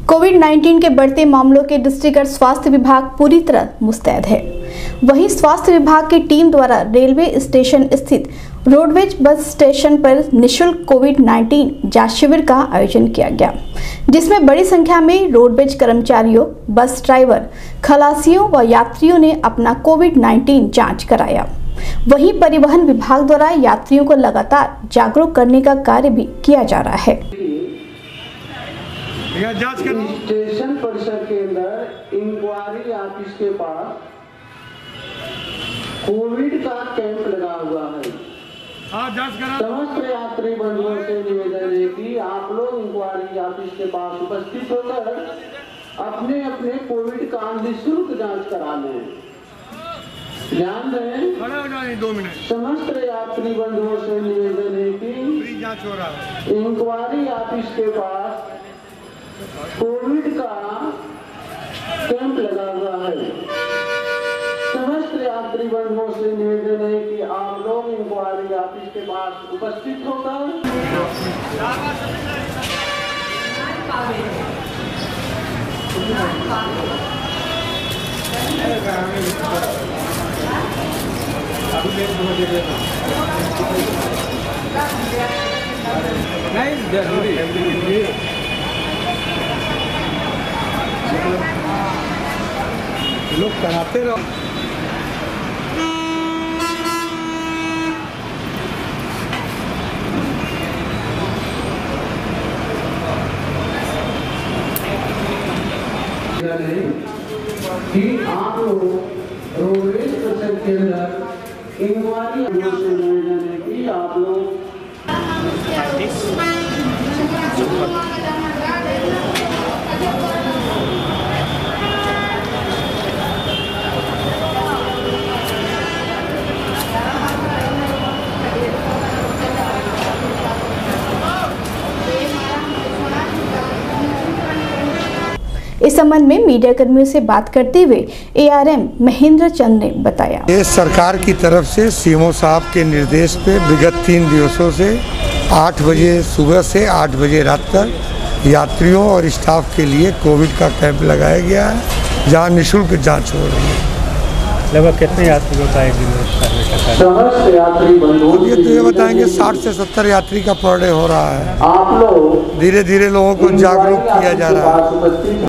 कोविड-19 के बढ़ते मामलों के दृष्टिगत स्वास्थ्य विभाग पूरी तरह मुस्तैद है। वहीं स्वास्थ्य विभाग की टीम द्वारा रेलवे स्टेशन स्थित रोडवेज बस स्टेशन पर निःशुल्क कोविड-19 जांच शिविर का आयोजन किया गया, जिसमें बड़ी संख्या में रोडवेज कर्मचारियों, बस ड्राइवर, खलासियों व यात्रियों ने अपना कोविड-19 जांच कराया। वहीं परिवहन विभाग द्वारा यात्रियों को लगातार जागरूक करने का कार्य भी किया जा रहा है। स्टेशन परिसर के अंदर इंक्वायरी ऑफिस के पास कोविड का कैंप लगा हुआ है। समस्त यात्री बंधुओं से निवेदन है कि आप लोग इंक्वायरी ऑफिस के पास उपस्थित होकर अपने अपने कोविड का निःशुल्क जांच करा लें। ध्यान दें, 2 मिनट। समस्त यात्री बंधुओं से निवेदन है कि जांच हो रहा है। इंक्वायरी ऑफिस के पास कोविड का कैंप लगा हुआ है। समस्त यात्री बंधुओं से निवेदन है कि आप लोग इंक्वायरी ऑफिस के पास उपस्थित होकर लोग कराते रहो। कि आप लोग रोडवेज स्टेशन के अंदर इंक्वायरी से निवेदन है कि आप लोग इस संबंध में मीडिया कर्मियों से बात करते हुए ARM महेंद्र चंद ने बताया, ये सरकार की तरफ से सीएमओ साहब के निर्देश पे विगत 3 दिवसों से 8 बजे सुबह से 8 बजे रात तक यात्रियों और स्टाफ के लिए कोविड का कैंप लगाया गया है, जहाँ निःशुल्क जांच हो रही है। लगभग कितने यात्रियों का एक दिन समस्त यात्री बंधुओं ये बताएंगे 60 से 70 यात्री का पर डे हो रहा है। आप लोग धीरे धीरे लोगों को जागरूक किया जा रहा है।